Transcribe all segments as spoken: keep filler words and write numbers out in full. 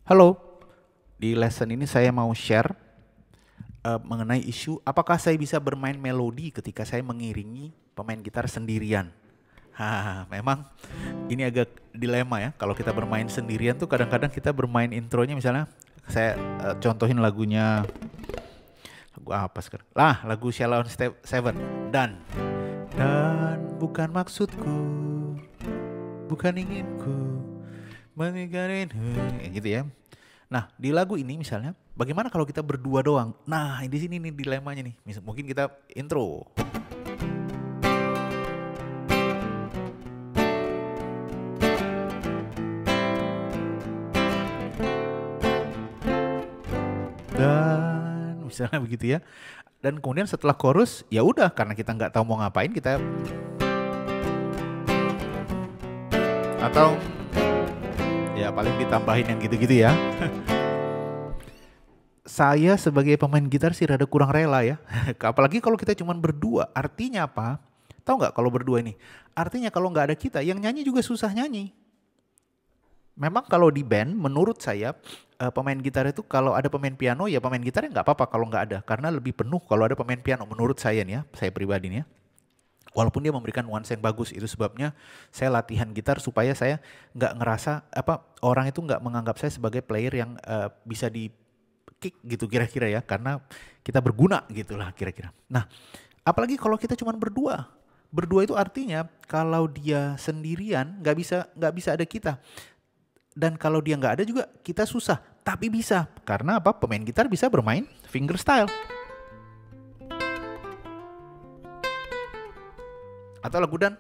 Halo, di lesson ini saya mau share uh, mengenai isu apakah saya bisa bermain melodi ketika saya mengiringi pemain gitar sendirian. Hah, memang ini agak dilema ya. Kalau kita bermain sendirian tuh kadang-kadang kita bermain intronya misalnya saya uh, contohin lagunya lagu apa sekarang? Lah, lagu Shallow Seven dan dan bukan maksudku, bukan inginku meninggalin gitu ya. Nah, di lagu ini misalnya, bagaimana kalau kita berdua doang? Nah, di sini nih dilemanya nih. Mungkin kita intro. Dan misalnya begitu ya. Dan kemudian setelah chorus, ya udah karena kita nggak tahu mau ngapain kita atau ya paling ditambahin yang gitu-gitu ya. Saya sebagai pemain gitar sih rada kurang rela ya. Apalagi kalau kita cuma berdua. Artinya apa? Tahu nggak kalau berdua ini? Artinya kalau nggak ada kita, yang nyanyi juga susah nyanyi. Memang kalau di band, menurut saya uh, pemain gitar itu kalau ada pemain piano ya pemain gitarnya nggak apa-apa kalau nggak ada. Karena lebih penuh kalau ada pemain piano menurut saya nih ya, saya pribadi nih ya. Walaupun dia memberikan nuansa yang bagus, itu sebabnya saya latihan gitar supaya saya nggak ngerasa apa orang itu nggak menganggap saya sebagai player yang uh, bisa di kick gitu kira-kira ya, karena kita berguna gitulah kira-kira. Nah, apalagi kalau kita cuma berdua, berdua itu artinya kalau dia sendirian nggak bisa nggak bisa ada kita, dan kalau dia nggak ada juga kita susah. Tapi bisa karena apa? Pemain gitar bisa bermain fingerstyle. Atau lagu dan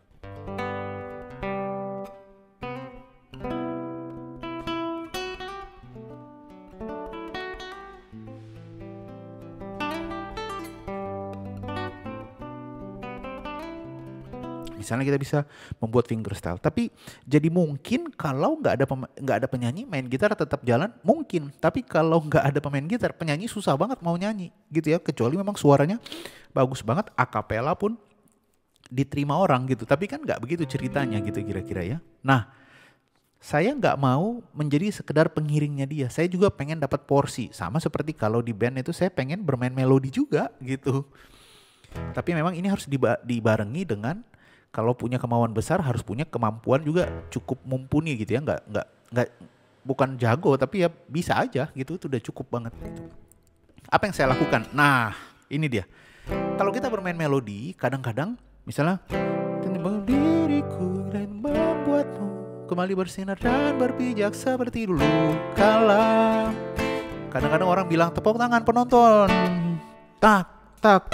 misalnya kita bisa membuat fingerstyle. Tapi jadi mungkin kalau nggak ada nggak ada penyanyi main gitar tetap jalan mungkin. Tapi kalau nggak ada pemain gitar penyanyi susah banget mau nyanyi gitu ya. Kecuali memang suaranya bagus banget, akapela pun diterima orang gitu, tapi kan nggak begitu ceritanya gitu kira-kira ya. Nah, saya nggak mau menjadi sekedar pengiringnya dia, saya juga pengen dapat porsi, sama seperti kalau di band itu saya pengen bermain melodi juga gitu. Tapi memang ini harus dibarengi dengan kalau punya kemauan besar harus punya kemampuan juga cukup mumpuni gitu ya, nggak nggak nggak bukan jago tapi ya bisa aja gitu, itu udah cukup banget gitu. Apa yang saya lakukan? Nah, ini dia. Kalau kita bermain melodi, kadang-kadang misalnya diriku dan membuatmu kembali bersinar dan berpijak seperti dulu kala. Kadang-kadang orang bilang tepuk tangan penonton. Tak tak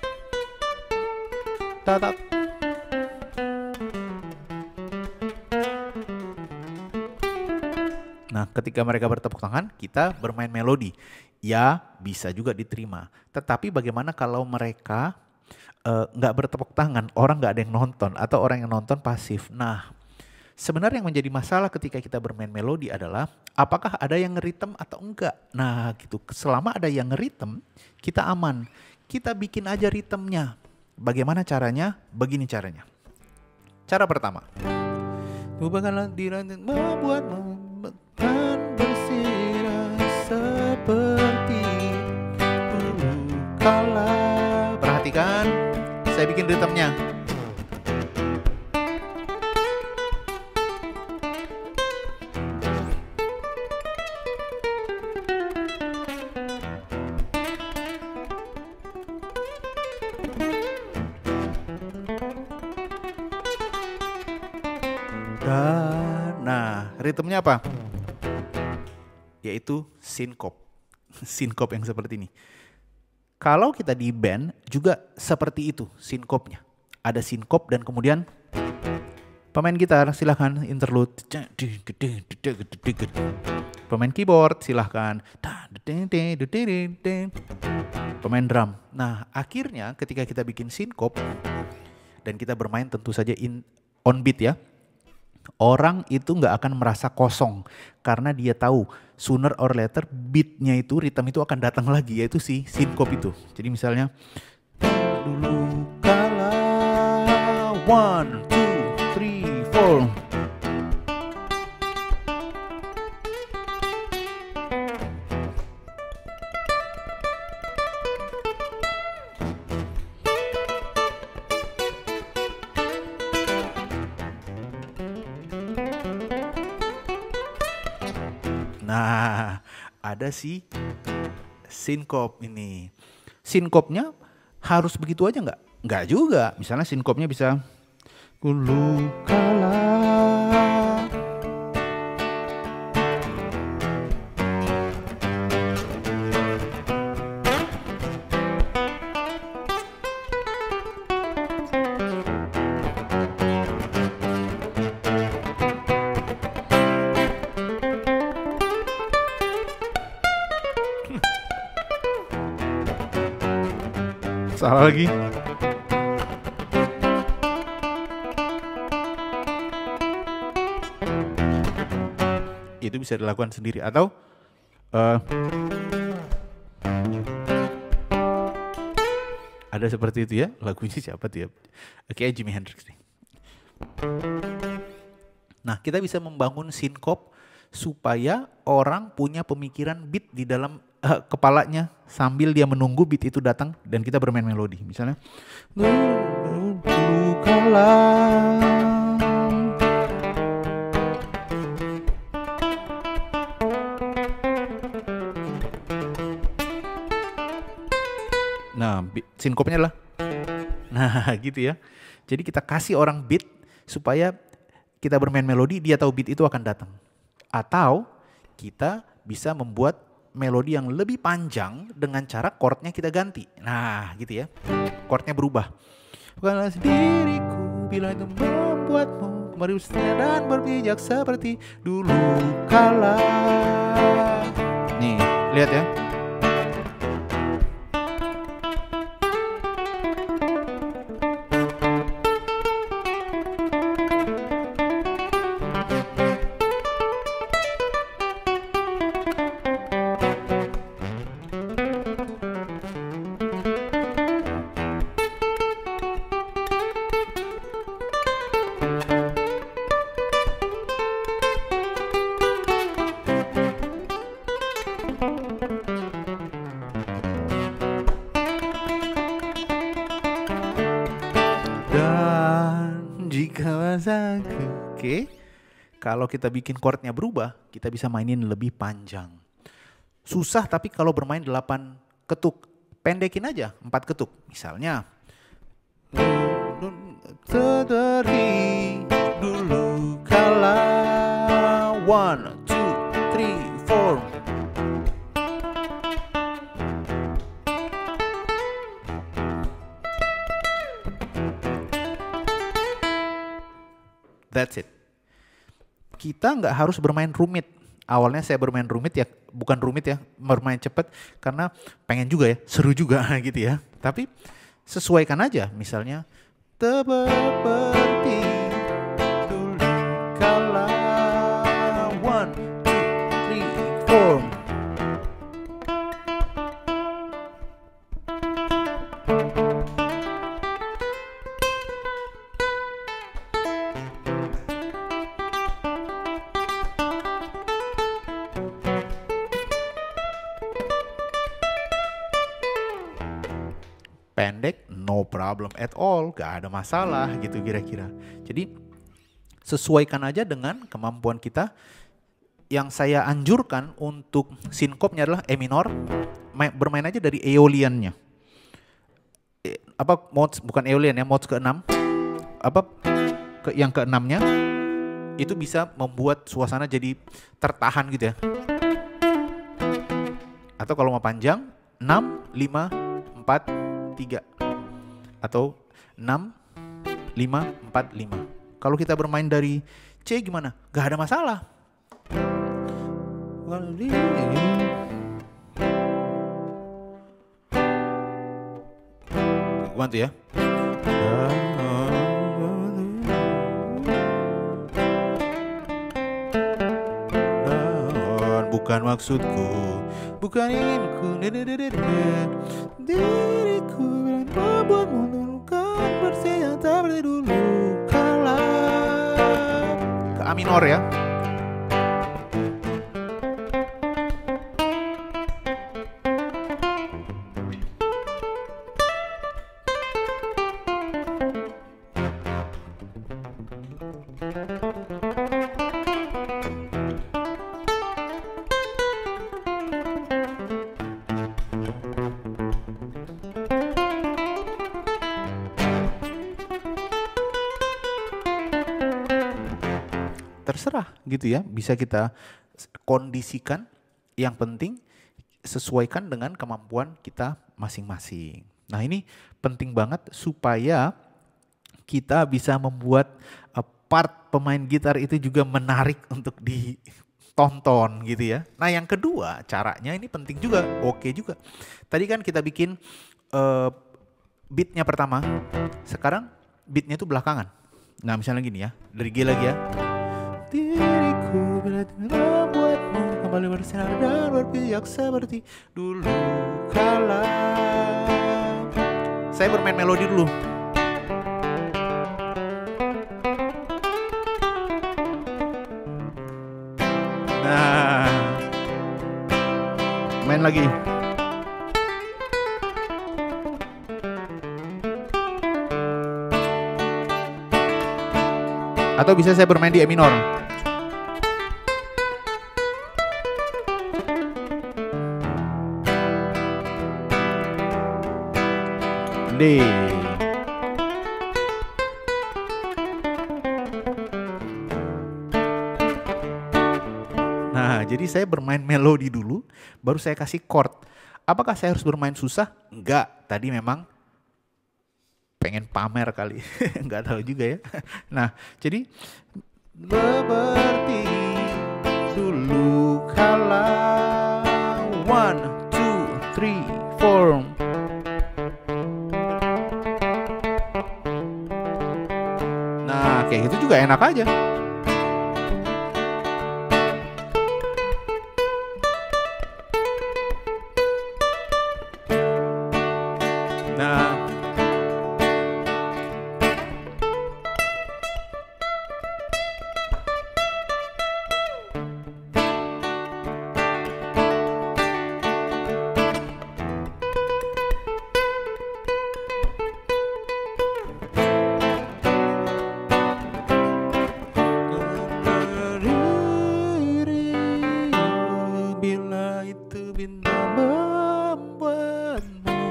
tak tak. Nah, ketika mereka bertepuk tangan, kita bermain melodi. Ya, bisa juga diterima. Tetapi bagaimana kalau mereka nggak uh, bertepuk tangan, orang nggak ada yang nonton atau orang yang nonton pasif. Nah, sebenarnya yang menjadi masalah ketika kita bermain melodi adalah apakah ada yang ngeritem atau enggak. Nah, gitu. Selama ada yang ngeritem, kita aman. Kita bikin aja ritmenya. Bagaimana caranya? Begini caranya. Cara pertama. Bukanlah dirantai membuatmu dan bersinar seperti dulu kala. Perhatikan. Saya bikin ritmenya. Dan nah, ritmenya apa? Yaitu sinkop. Sinkop yang seperti ini. Kalau kita di band juga seperti itu sinkopnya. Ada sinkop dan kemudian pemain gitar silahkan interlude. Pemain keyboard silahkan. Pemain drum. Nah, akhirnya ketika kita bikin sinkop dan kita bermain tentu saja in, on beat ya. Orang itu nggak akan merasa kosong karena dia tahu sooner or later beatnya itu, ritme itu akan datang lagi, yaitu si sinkop itu. Jadi misalnya dulu kala one two three four Nah, ada si sinkop ini. Sinkopnya harus begitu aja nggak? Nggak juga. Misalnya sinkopnya bisa Kulu kala. Salah lagi. Itu bisa dilakukan sendiri atau uh, ada seperti itu ya. Lagunya siapa tuh ya? Oke, Jimi Hendrix nih. Nah, kita bisa membangun sinkop supaya orang punya pemikiran beat di dalam uh, kepalanya sambil dia menunggu beat itu datang dan kita bermain melodi. Misalnya nah, sinkopnya lah. Nah, gitu ya. Jadi kita kasih orang beat supaya kita bermain melodi, dia tahu beat itu akan datang. Atau kita bisa membuat melodi yang lebih panjang dengan cara chordnya kita ganti. Nah, gitu ya. Chordnya berubah. Bukanlah diriku bila itu membuatmu merusaknya dan berpijak seperti dulu kala. Nih, lihat ya. Oke, kalau kita bikin chordnya berubah, kita bisa mainin lebih panjang. Susah tapi kalau bermain delapan ketuk, pendekin aja empat ketuk. Misalnya, dulu kala one, two, three, four. That's it. Kita nggak harus bermain rumit. Awalnya saya bermain rumit ya, bukan rumit ya, bermain cepet karena pengen juga ya, seru juga gitu ya. Tapi sesuaikan aja, misalnya seperti dulu kala one, two, three, four. Pendek, no problem at all, gak ada masalah gitu kira-kira. Jadi sesuaikan aja dengan kemampuan kita. Yang saya anjurkan untuk sinkopnya adalah E minor, bermain aja dari Aeoliannya. E, apa modes, bukan Aeolian ya, modes keenam. Apa ke, yang keenamnya itu bisa membuat suasana jadi tertahan gitu ya. Atau kalau mau panjang, enam, lima, empat, tiga atau enam, lima, empat, lima. Kalau kita bermain dari C gimana? Gak ada masalah. Bantu ya. Bukan maksudku, bukan inginku, diriku membuatmu bukan bersih seperti dulu kala. Ke A minor ya. terserah gitu ya. Bisa kita kondisikan, yang penting sesuaikan dengan kemampuan kita masing-masing. Nah ini penting banget supaya kita bisa membuat uh, part pemain gitar itu juga menarik untuk ditonton gitu ya. Nah yang kedua caranya ini penting juga, oke juga. Tadi kan kita bikin uh, beatnya pertama, sekarang beatnya itu belakangan. Nah misalnya gini ya, dari G lagi ya. Diriku bila membuatmu kembali bersinar dan berpihak seperti dulu kala. Saya bermain melodi dulu. Nah, main lagi. Atau bisa saya bermain di E minor. D. Nah, jadi saya bermain melodi dulu, baru saya kasih chord. Apakah saya harus bermain susah? Enggak, tadi memang pengen pamer kali, enggak tahu juga ya. Nah, jadi seperti dulu kala, one, two, three, four. Nah, kayak gitu juga enak aja. Nah, bila itu bintang membuatmu,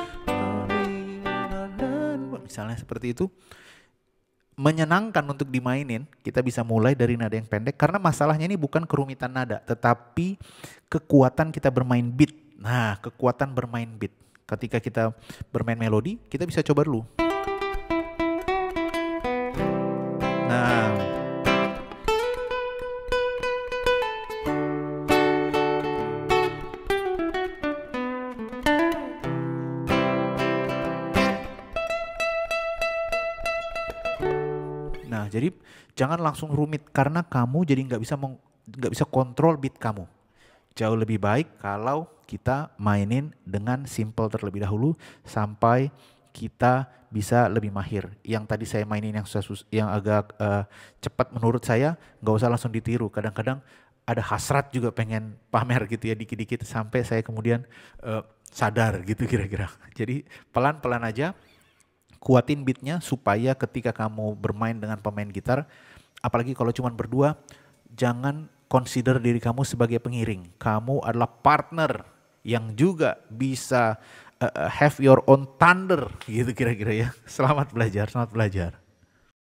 misalnya seperti itu, menyenangkan untuk dimainin. Kita bisa mulai dari nada yang pendek, karena masalahnya ini bukan kerumitan nada, tetapi kekuatan kita bermain beat. Nah, kekuatan bermain beat. Ketika kita bermain melodi, kita bisa coba dulu. Nah, Nah, jadi jangan langsung rumit karena kamu jadi nggak bisa nggak bisa kontrol beat kamu. Jauh lebih baik kalau kita mainin dengan simple terlebih dahulu sampai kita bisa lebih mahir. Yang tadi saya mainin yang susah, yang agak uh, cepat menurut saya, nggak usah langsung ditiru. Kadang-kadang ada hasrat juga pengen pamer gitu ya dikit-dikit sampai saya kemudian uh, sadar gitu kira-kira. Jadi pelan-pelan aja. Kuatin beatnya supaya ketika kamu bermain dengan pemain gitar, apalagi kalau cuma berdua, jangan consider diri kamu sebagai pengiring. Kamu adalah partner yang juga bisa uh, have your own thunder gitu kira-kira ya. Selamat belajar, selamat belajar.